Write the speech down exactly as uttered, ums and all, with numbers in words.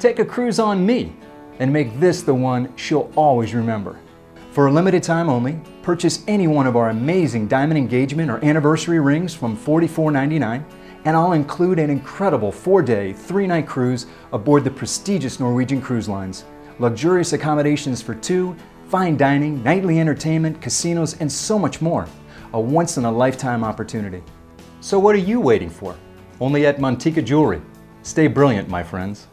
take a cruise on me and make this the one she'll always remember. For a limited time only, purchase any one of our amazing diamond engagement or anniversary rings from forty-four ninety-nine, and I'll include an incredible four-day, three-night cruise aboard the prestigious Norwegian Cruise Lines. Luxurious accommodations for two, fine dining, nightly entertainment, casinos, and so much more. A once-in-a-lifetime opportunity. So what are you waiting for? Only at Montica Jewelry. Stay brilliant, my friends.